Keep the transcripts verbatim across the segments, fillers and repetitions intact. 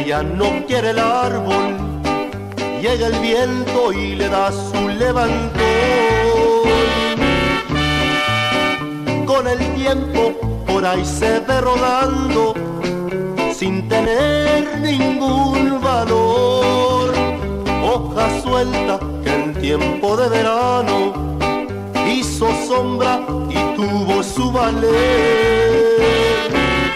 que ya no quiere el árbol, llega el viento y le da su levantón. Con el tiempo por ahí se ve rodando, sin tener ningún valor. Hoja suelta que en tiempo de verano hizo sombra y tuvo su valer.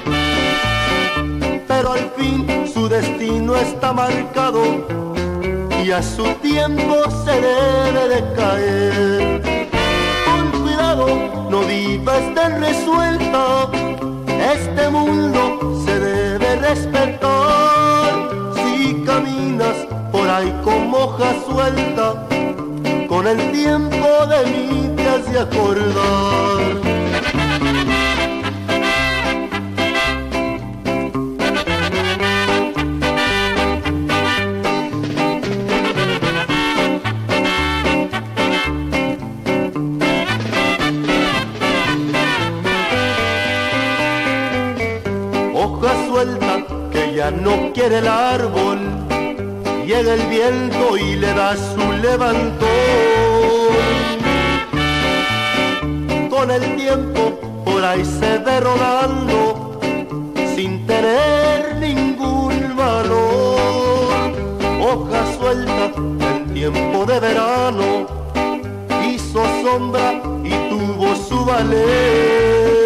Pero al fin su destino está marcado y a su tiempo se debe de caer. Con cuidado, no vivas tan resuelta, este mundo se debe respetar. Si caminas por ahí como hoja suelta, con el tiempo de mí te has de acordar. Hoja suelta que ya no quiere el árbol, llega el viento y le da su levantón. Con el tiempo por ahí se ve rodando, sin tener ningún valor. Hoja suelta en tiempo de verano hizo sombra y tuvo su valer.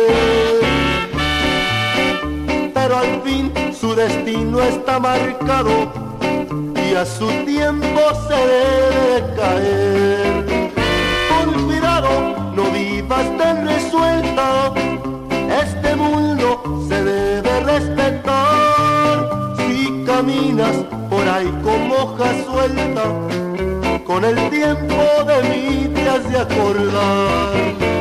Pero al fin su destino está marcado y a su tiempo se debe caer. Con cuidado, no vivas tan resuelta, este mundo se debe respetar. Si caminas por ahí como hoja suelta, con el tiempo de mí te has de acordar.